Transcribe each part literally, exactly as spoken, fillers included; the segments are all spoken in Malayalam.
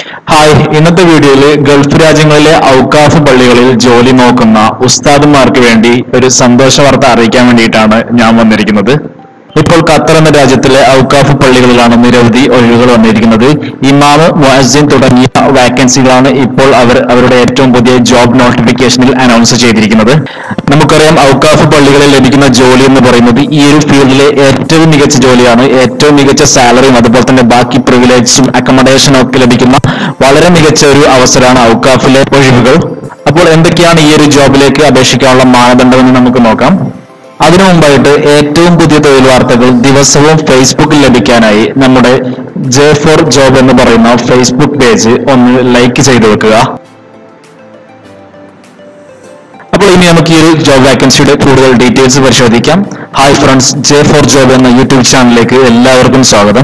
ഹായ്, ഇന്നത്തെ വീഡിയോയിൽ ഗൾഫ് രാജ്യങ്ങളിലെ ഔക്കാഫ് പള്ളികളിൽ ജോലി നോക്കുന്ന ഉസ്താദുമാർക്ക് വേണ്ടി ഒരു സന്തോഷ വാർത്ത അറിയിക്കാൻ വേണ്ടിയിട്ടാണ് ഞാൻ വന്നിരിക്കുന്നത്. ഇപ്പോൾ ഖത്തർ എന്ന രാജ്യത്തിലെ ഔക്കാഫ് പള്ളികളിലാണ് നിരവധി ഒഴിവുകൾ വന്നിരിക്കുന്നത്. ഇമാം, മുഅസ്സിൻ തുടങ്ങിയ വാക്കൻസികളാണ് ഇപ്പോൾ അവർ അവരുടെ ഏറ്റവും പുതിയ ജോബ് നോട്ടിഫിക്കേഷനിൽ അനൗൺസ് ചെയ്തിരിക്കുന്നത്. നമുക്കറിയാം, ഔക്കാഫ് പള്ളികളിൽ ലഭിക്കുന്ന ജോലി എന്ന് പറയുന്നത് ഈ ഒരു ഫീൽഡിലെ ഏറ്റവും മികച്ച ജോലിയാണ്. ഏറ്റവും മികച്ച സാലറിയും അതുപോലെ തന്നെ ബാക്കി പ്രിവിലേജസും അക്കോമഡേഷനും ഒക്കെ ലഭിക്കുന്ന വളരെ മികച്ച ഒരു അവസരമാണ് ഔക്കാഫിലെ ഒഴിവുകൾ. അപ്പോൾ എന്തൊക്കെയാണ് ഈ ഒരു ജോബിലേക്ക് അപേക്ഷിക്കാനുള്ള മാനദണ്ഡം എന്ന് നമുക്ക് നോക്കാം. അതിനു മുമ്പായിട്ട് ഏറ്റവും പുതിയ തൊഴിൽ വാർത്തകൾ ദിവസവും ഫേസ്ബുക്കിൽ ലഭിക്കാനായി നമ്മുടെ ജെ ഫോർ ജോബ് എന്ന് പറയുന്ന ഫേസ്ബുക്ക് പേജ് ഒന്ന് ലൈക്ക് ചെയ്തു വെക്കുക. അപ്പോൾ ഇനി നമുക്ക് ഈ ഒരു ജോബ് വാക്കൻസിയുടെ കൂടുതൽ ഡീറ്റെയിൽസ് പരിശോധിക്കാം. Hi friends, J for job എന്ന യൂട്യൂബ് ചാനലിലേക്ക് എല്ലാവർക്കും സ്വാഗതം.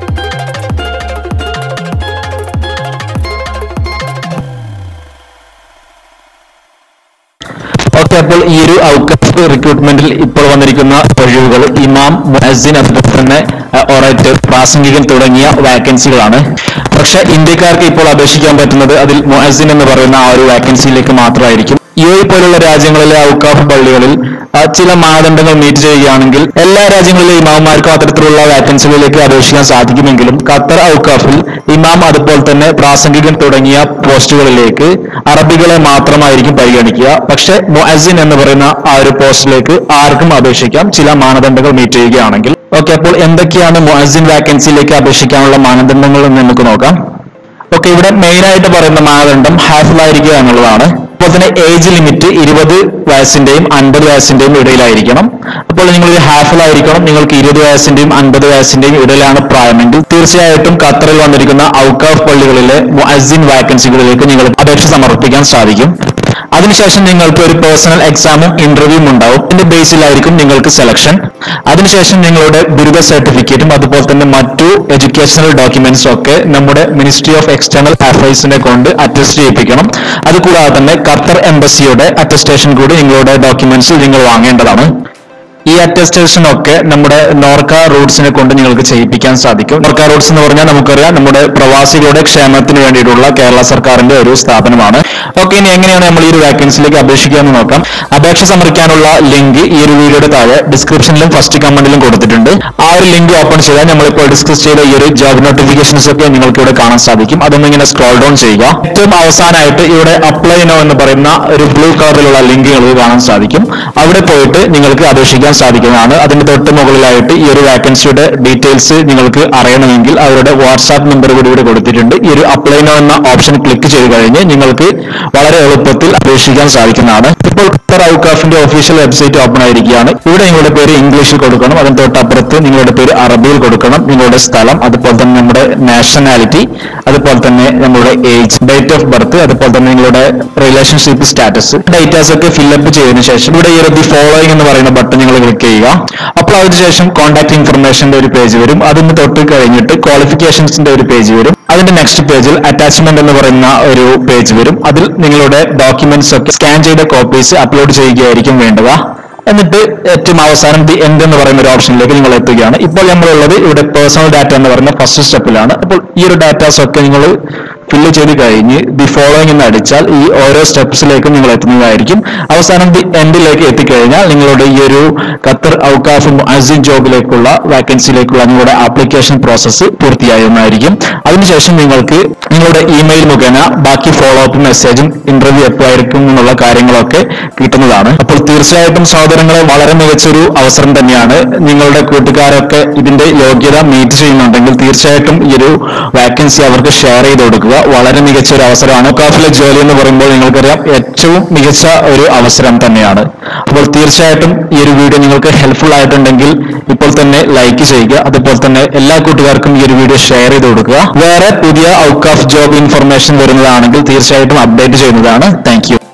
ഓക്കെ, അപ്പോൾ ഈ ഒരു ഔക്കാഫ് റിക്രൂട്ട്മെന്റിൽ ഇപ്പോൾ വന്നിരിക്കുന്ന ഒഴിവുകൾ ഇമാം, മുഅസ്സിൻ, അതുപോലെ തന്നെ ഒറേറ്റർ, പ്രാസംഗികൻ തുടങ്ങിയ വാക്കൻസികളാണ്. പക്ഷെ ഇന്ത്യക്കാർക്ക് ഇപ്പോൾ അപേക്ഷിക്കാൻ പറ്റുന്നത് അതിൽ മുഅസ്സിൻ എന്ന് പറയുന്ന ആ ഒരു വാക്കൻസിയിലേക്ക് മാത്രമായിരിക്കും. യു എ പോലുള്ള രാജ്യങ്ങളിലെ ഔക്കാഫ് പള്ളികളിൽ ചില മാനദണ്ഡങ്ങൾ മീറ്റ് ചെയ്യുകയാണെങ്കിൽ എല്ലാ രാജ്യങ്ങളിലെ ഇമാമാർക്കും അത്തരത്തിലുള്ള വാക്കൻസികളിലേക്ക് അപേക്ഷിക്കാൻ സാധിക്കുമെങ്കിലും ഖത്തർ ഔക്കാഫിൽ ഇമാം, അതുപോലെ തന്നെ പ്രാസംഗികൻ തുടങ്ങിയ പോസ്റ്റുകളിലേക്ക് അറബികളെ മാത്രമായിരിക്കും പരിഗണിക്കുക. പക്ഷെ മുഅസ്സിൻ എന്ന് പറയുന്ന ആ ഒരു പോസ്റ്റിലേക്ക് ആർക്കും അപേക്ഷിക്കാം, ചില മാനദണ്ഡങ്ങൾ മീറ്റ് ചെയ്യുകയാണെങ്കിൽ. ഓക്കെ, അപ്പോൾ എന്തൊക്കെയാണ് മുഅസ്സിൻ വാക്കൻസിയിലേക്ക് അപേക്ഷിക്കാനുള്ള മാനദണ്ഡങ്ങൾ എന്ന് നമുക്ക് നോക്കാം. ഓക്കെ, ഇവിടെ മെയിൻ ആയിട്ട് പറയുന്ന മാനദണ്ഡം ഹാഫിളായിരിക്കുക എന്നുള്ളതാണ്. അപ്പോൾ തന്നെ ഏജ് ലിമിറ്റ് ഇരുപത് വയസ്സിന്റെയും അൻപത് വയസ്സിന്റെയും ഇടയിലായിരിക്കണം. അപ്പോൾ നിങ്ങൾ ഒരു ഹാഫിളായിരിക്കണം. നിങ്ങൾക്ക് ഇരുപത് വയസ്സിന്റെയും അൻപത് വയസ്സിന്റെയും ഇടയിലാണ് പ്രായമെങ്കിൽ തീർച്ചയായിട്ടും ഖത്തറിൽ വന്നിരിക്കുന്ന ഔക്കാഫ് പള്ളികളിലെ മുഅസ്സിൻ വാക്കൻസികളിലേക്ക് നിങ്ങൾ അപേക്ഷ സമർപ്പിക്കാൻ സാധിക്കും. അതിനുശേഷം നിങ്ങൾക്ക് ഒരു പേഴ്സണൽ എക്സാമും ഇന്റർവ്യൂവും ഉണ്ടാവും. ഇതിന്റെ ബേസിലായിരിക്കും നിങ്ങൾക്ക് സെലക്ഷൻ. അതിനുശേഷം നിങ്ങളുടെ ബിരുദ സർട്ടിഫിക്കറ്റും അതുപോലെ തന്നെ മറ്റു എഡ്യൂക്കേഷണൽ ഡോക്യുമെന്റ്സും ഒക്കെ നമ്മുടെ മിനിസ്ട്രി ഓഫ് എക്സ്റ്റേണൽ അഫയേഴ്സിനെ കൊണ്ട് അറ്റസ്റ്റ് ചെയ്യിപ്പിക്കണം. അതുകൂടാതെ തന്നെ ഖത്തർ എംബസിയുടെ അറ്റസ്റ്റേഷൻ കൂടി നിങ്ങളുടെ ഡോക്യുമെന്റ്സിൽ നിങ്ങൾ വാങ്ങേണ്ടതാണ്. ഈ അറ്റസ്റ്റേഷൻ ഒക്കെ നമ്മുടെ നോർക്ക റൂട്ട്സിനെ കൊണ്ട് നിങ്ങൾക്ക് ചെയ്യിപ്പിക്കാൻ സാധിക്കും. നോർക്ക റൂട്ട്സ് എന്ന് പറഞ്ഞാൽ നമുക്കറിയാം, നമ്മുടെ പ്രവാസികളുടെ ക്ഷേമത്തിന് വേണ്ടിയിട്ടുള്ള കേരള സർക്കാരിന്റെ ഒരു സ്ഥാപനമാണ്. ഓക്കെ, ഇനി എങ്ങനെയാണ് നമ്മൾ ഈ ഒരു വാക്കൻസിലേക്ക് അപേക്ഷിക്കുക എന്ന് നോക്കാം. അപേക്ഷ സമർപ്പിക്കാനുള്ള ലിങ്ക് ഈ ഒരു വീഡിയോയുടെ താഴെ ഡിസ്ക്രിപ്ഷനിലും ഫസ്റ്റ് കമന്റിലും കൊടുത്തിട്ടുണ്ട്. ആ ഒരു ലിങ്ക് ഓപ്പൺ ചെയ്താൽ നമ്മളിപ്പോൾ ഡിസ്കസ് ചെയ്ത ഈ ഒരു ജോബ് നോട്ടിഫിക്കേഷൻസ് ഒക്കെ നിങ്ങൾക്ക് ഇവിടെ കാണാൻ സാധിക്കും. അതൊന്നും ഇങ്ങനെ സ്ക്രോൾ ഡൗൺ ചെയ്യുക. ഏറ്റവും അവസാനമായിട്ട് ഇവിടെ അപ്ലൈ നോ എന്ന് പറയുന്ന ഒരു ബ്ലൂ കളറിലുള്ള ലിങ്ക് നിങ്ങൾക്ക് കാണാൻ സാധിക്കും. അവിടെ പോയിട്ട് നിങ്ങൾക്ക് അപേക്ഷിക്കാൻ സാധിക്കുന്നതാണ്. അതിന്റെ തൊട്ട് മുകളിലായിട്ട് ഈ ഒരു വാക്കൻസിയുടെ ഡീറ്റെയിൽസ് നിങ്ങൾക്ക് അറിയണമെങ്കിൽ അവരുടെ വാട്സാപ്പ് നമ്പർ കൂടി ഇവിടെ കൊടുത്തിട്ടുണ്ട്. ഈ ഒരു അപ്ലൈ നോ എന്ന ഓപ്ഷൻ ക്ലിക്ക് ചെയ്ത് കഴിഞ്ഞ് നിങ്ങൾക്ക് വളരെ എളുപ്പത്തിൽ അപേക്ഷിക്കാൻ സാധിക്കുന്നതാണ്. ഇപ്പോൾ ഖത്തർ ഔക്കാഫിന്റെ ഒഫീഷ്യൽ വെബ്സൈറ്റ് ഓപ്പൺ ആയിരിക്കുകയാണ്. ഇവിടെ നിങ്ങളുടെ പേര് ഇംഗ്ലീഷിൽ കൊടുക്കണം. അതിന് തൊട്ടപ്പുറത്ത് നിങ്ങളുടെ പേര് അറബിയിൽ കൊടുക്കണം. നിങ്ങളുടെ സ്ഥലം, അതുപോലെ തന്നെ നമ്മുടെ നാഷണാലിറ്റി, അതുപോലെ തന്നെ നമ്മുടെ ഏജ്, ഡേറ്റ് ഓഫ് ബർത്ത്, അതുപോലെ തന്നെ നിങ്ങളുടെ റിലേഷൻഷിപ്പ് സ്റ്റാറ്റസ്, ഡേറ്റാസ് ഒക്കെ ഫില്ലപ്പ് ചെയ്തതിനു ശേഷം ഇവിടെ ഈ ഒരു ദി ഫോളോയിങ് എന്ന് പറയുന്ന ബട്ടൺ നിങ്ങൾ ക്ലിക്ക് ചെയ്യുക. അപ്പോൾ അതിനുശേഷം കോൺടാക്ട് ഇൻഫർമേഷന്റെ ഒരു പേജ് വരും. അതിന് തൊട്ട് കഴിഞ്ഞിട്ട് ക്വാളിഫിക്കേഷൻസിന്റെ ഒരു പേജ് വരും. അതിന്റെ നെക്സ്റ്റ് പേജിൽ അറ്റാച്ച്മെന്റ് എന്ന് പറയുന്ന ഒരു പേജ് വരും. അതിൽ നിങ്ങളുടെ ഡോക്യുമെന്റ്സ് ഒക്കെ സ്കാൻ ചെയ്ത കോപ്പീസ് അപ്ലോഡ് ചെയ്യുകയായിരിക്കും വേണ്ടത്. എന്നിട്ട് ഏറ്റവും അവസാനം ദി എൻഡ് എന്ന് പറയുന്ന ഒരു ഓപ്ഷനിലേക്ക് നിങ്ങൾ എത്തുകയാണ്. ഇപ്പോൾ നമ്മളുള്ളത് ഇവിടെ പേഴ്സണൽ ഡാറ്റ എന്ന് പറയുന്ന ഫസ്റ്റ് സ്റ്റെപ്പിലാണ്. അപ്പോൾ ഈ ഒരു ഡാറ്റാസ് ഒക്കെ നിങ്ങൾ ഫില്ല് ചെയ്ത് കഴിഞ്ഞ് ദി ഫോളോയിങ് എന്ന് അടിച്ചാൽ ഈ ഓരോ സ്റ്റെപ്സിലേക്കും നിങ്ങൾ എത്തുന്നതായിരിക്കും. അവസാനം ദി എൻഡിലേക്ക് എത്തിക്കഴിഞ്ഞാൽ നിങ്ങളുടെ ഈ ഒരു ഖത്തർ ഔക്കാഫ് മുഅസ്സിൻ ജോബിലേക്കുള്ള വാക്കൻസിയിലേക്കുള്ള നിങ്ങളുടെ ആപ്ലിക്കേഷൻ പ്രോസസ്സ് പൂർത്തിയാകുന്നതായിരിക്കും. അതിനുശേഷം നിങ്ങൾക്ക് നിങ്ങളുടെ ഇമെയിൽ മുഖേന ബാക്കി ഫോളോ അപ്പ് മെസ്സേജും ഇന്റർവ്യൂ എപ്പോഴായിരിക്കും എന്നുള്ള കാര്യങ്ങളൊക്കെ കിട്ടുന്നതാണ്. അപ്പോൾ തീർച്ചയായിട്ടും സഹോദരങ്ങളെ, വളരെ മികച്ചൊരു അവസരം തന്നെയാണ്. നിങ്ങളുടെ കൂട്ടുകാരൊക്കെ ഇതിന്റെ യോഗ്യത മീറ്റ് ചെയ്യുന്നുണ്ടെങ്കിൽ തീർച്ചയായിട്ടും ഈ ഒരു വാക്കൻസി അവർക്ക് ഷെയർ ചെയ്ത് കൊടുക്കുക. വളരെ മികച്ച ഒരു അവസരമാണ്. ഔക്കാഫിലെ ജോലി എന്ന് പറയുമ്പോൾ നിങ്ങൾക്കറിയാം, ഏറ്റവും മികച്ച ഒരു അവസരം തന്നെയാണ്. അപ്പോൾ തീർച്ചയായിട്ടും ഈ ഒരു വീഡിയോ നിങ്ങൾക്ക് ഹെൽപ്ഫുൾ ആയിട്ടുണ്ടെങ്കിൽ ഇപ്പോൾ തന്നെ ലൈക്ക് ചെയ്യുക. അതുപോലെ തന്നെ എല്ലാ കൂട്ടുകാർക്കും ഈ ഒരു വീഡിയോ ഷെയർ ചെയ്ത് കൊടുക്കുക. വേറെ പുതിയ ഔക്കാഫ് ജോബ് ഇൻഫർമേഷൻ വരുന്നതാണെങ്കിൽ തീർച്ചയായിട്ടും അപ്ഡേറ്റ് ചെയ്യുന്നതാണ്. Thank U.